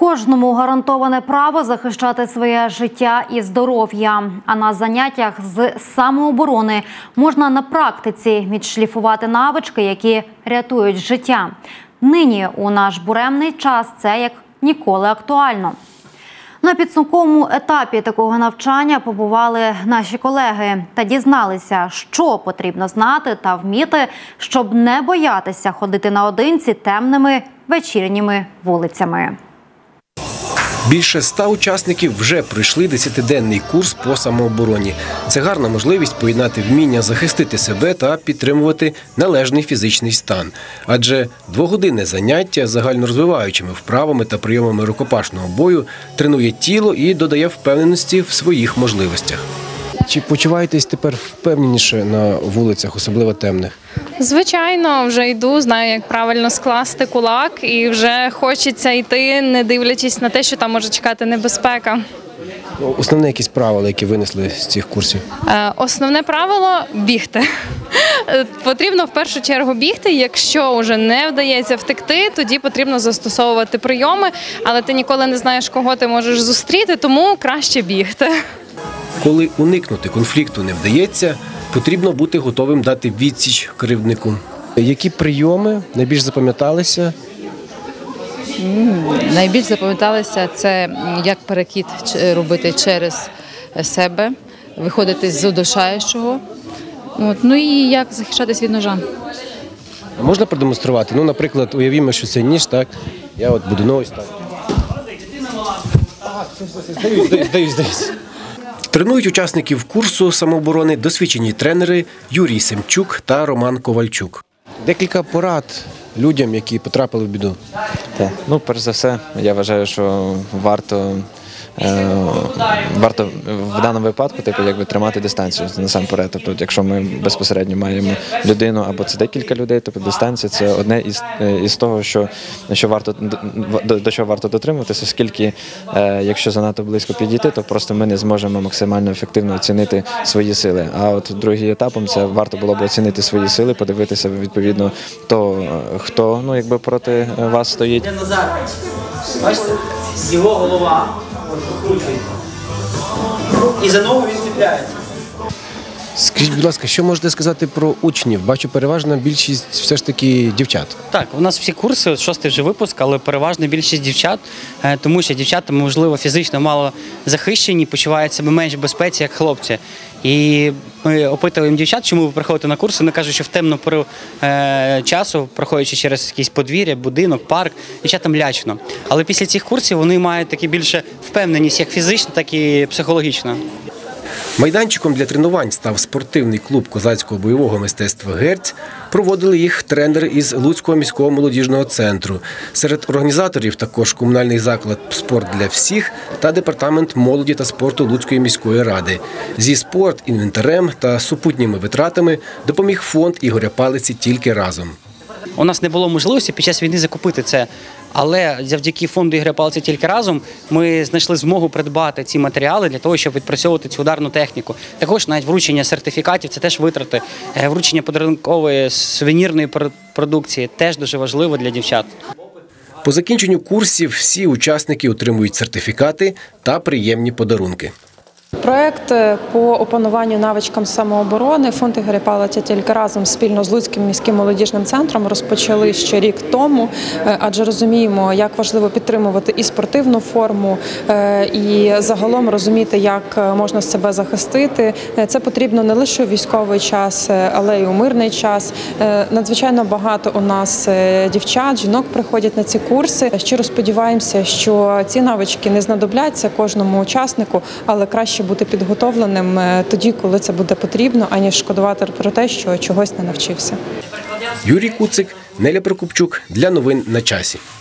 Кожному гарантоване право захищати своє життя і здоров'я. А на заняттях з самооборони можна на практиці відшліфувати навички, які рятують життя. Нині у наш буремний час це як ніколи актуально. На підсумковому етапі такого навчання побували наші колеги та дізналися, що потрібно знати та вміти, щоб не боятися ходити наодинці темними вечірніми вулицями. Більше 100 учасників вже пройшли 10-денний курс по самообороні. Це гарна можливість поєднати вміння захистити себе та підтримувати належний фізичний стан. Адже двогодинне заняття загальнорозвиваючими вправами та прийомами рукопашного бою тренує тіло і додає впевненості в своїх можливостях. Чи почуваєтесь тепер впевненіше на вулицях, особливо темних? Звичайно, вже йду, знаю, як правильно скласти кулак і вже хочеться йти, не дивлячись на те, що там може чекати небезпека. Основне якісь правила, які винесли з цих курсів? Основне правило – бігти. Потрібно в першу чергу бігти, якщо вже не вдається втекти, тоді потрібно застосовувати прийоми, але ти ніколи не знаєш, кого ти можеш зустріти, тому краще бігти. Коли уникнути конфлікту не вдається, потрібно бути готовим дати відсіч кривднику. Які прийоми найбільш запам'яталися? Найбільш запам'яталося це, як перекид робити через себе, виходити з удушаючого, ну і як захищатись від ножа. Можна продемонструвати? Ну, наприклад, уявімо, що це ніж, так? Я от буду, ось так. Здаюсь. Тренують учасників курсу самооборони досвідчені тренери Юрій Семчук та Роман Ковальчук. Декілька порад людям, які потрапили в біду. Ну, перш за все, я вважаю, що варто в даному випадку тримати дистанцію насамперед. Тобто, якщо ми безпосередньо маємо людину або це декілька людей, то дистанція – це одне із того, до чого варто дотримуватися, оскільки якщо занадто близько підійти, то просто ми не зможемо максимально ефективно оцінити свої сили. А от другим етапом це варто було б оцінити свої сили, подивитися відповідно хто проти вас стоїть. Бачите, його голова і за ногу він ціпляється. Скажіть, будь ласка, що можете сказати про учнів? Бачу, переважна більшість все ж таки дівчат. Так, у нас всі курси, 6-й вже випуск, але переважна більшість дівчат, тому що дівчата, можливо, фізично мало захищені, почувають себе менш в безпеці, як хлопці. І ми опитуємо дівчат, чому ви приходите на курси, вони кажуть, що в темну пору часу, проходячи через якісь подвір'я, будинок, парк, дівчатам лячно. Але після цих курсів вони мають такі більше впевненість як фізично, так і психологічно. Майданчиком для тренувань став спортивний клуб козацького бойового мистецтва «Герць». Проводили їх тренери із Луцького міського молодіжного центру. Серед організаторів також комунальний заклад «Спорт для всіх» та департамент молоді та спорту Луцької міської ради. Зі спорт-інвентарем та супутніми витратами допоміг фонд Ігоря Палиці «Тільки разом». У нас не було можливості під час війни закупити це, але завдяки фонду Ігоря Палиці «Тільки разом» ми знайшли змогу придбати ці матеріали для того, щоб відпрацьовувати цю ударну техніку. Також навіть вручення сертифікатів – це теж витрати. Вручення подарункової сувенірної продукції – теж дуже важливо для дівчат. По закінченню курсів всі учасники отримують сертифікати та приємні подарунки. Проект по опануванню навичкам самооборони фонд Ігоря Палиця «Тільки разом» спільно з Луцьким міським молодіжним центром розпочали ще рік тому, адже розуміємо, як важливо підтримувати і спортивну форму, і загалом розуміти, як можна себе захистити. Це потрібно не лише у військовий час, але й у мирний час. Надзвичайно багато у нас дівчат, жінок приходять на ці курси. Щиро сподіваємося, що ці навички не знадобляться кожному учаснику, але краще бути підготовленим тоді, коли це буде потрібно, аніж шкодувати про те, що чогось не навчився. Юрій Куцик, Неля Прокопчук для новин на часі.